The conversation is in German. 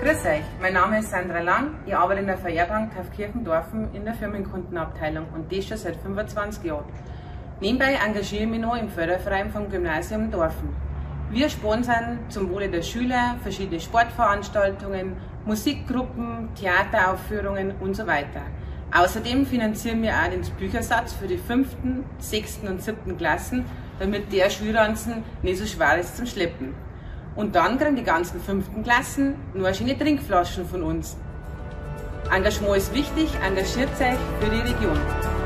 Grüß euch, mein Name ist Sandra Lang, ich arbeite in der VR-Bank Taufkirchendorfen in der Firmenkundenabteilung und das schon seit 25 Jahren. Nebenbei engagiere ich mich noch im Förderverein vom Gymnasium Dorfen. Wir sponsern zum Wohle der Schüler verschiedene Sportveranstaltungen, Musikgruppen, Theateraufführungen und so weiter. Außerdem finanzieren wir auch den Büchersatz für die 5., 6. und 7. Klassen, damit der Schulranzen nicht so schwer ist zum Schleppen. Und dann kriegen die ganzen 5. Klassen nur schöne Trinkflaschen von uns. Engagement ist wichtig, engagiert euch für die Region.